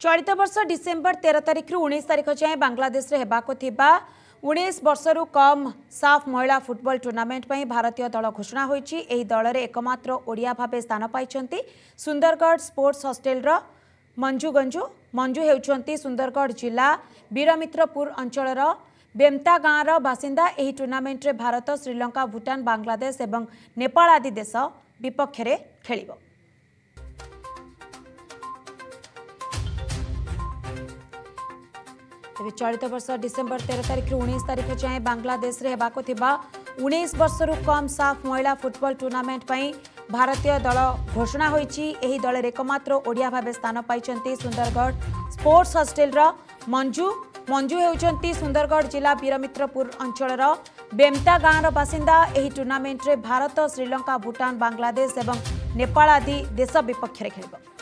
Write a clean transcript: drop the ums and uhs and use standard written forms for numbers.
चलित वर्ष डिसेम्बर 13 तारिख रु 19 तारिख जाए बांग्लादेश रे हेबाको थिबा 19 वर्षरु कम साफ महिला फुटबॉल टूर्नामेंट पर भारतीय दल घोषणा होईची। एही दल रे एकमात्र ओडिया भाबे स्थान पाइछंती सुंदरगढ़ स्पोर्ट्स हॉस्टल रो मंजू मंजू हेउछंती सुंदरगढ़ जिला वीरमित्रपुर अंचल बेमता गाँव बासिंदा। एही टूर्नामेंट रे भारत श्रीलंका भूटान बांग्लादेश एवं नेपाल आदि देश विपक्ष रे खेलिबो। तेज चलित वर्ष डिसेम्बर 13 तारिख रु 19 तारिख जाए बांग्लादेश रे हेबाको थिबा 19 वर्षरु कम साफ महिला फुटबॉल टूर्नामेंट पर भारतीय दल घोषणा होईची। एही दल रे एकमात्र ओडिया भाबे स्थान पाइछंती सुंदरगढ़ स्पोर्ट्स हॉस्टल रो मंजू हेउछंती सुंदरगढ़ जिला वीरमित्रपुर अंचल बेमता गाँव बासिंदा। एही टूर्नामेंट रे भारत श्रीलंका भूटान बांग्लादेश एवं नेपाल आदि देश विपक्ष रे खेलिबो।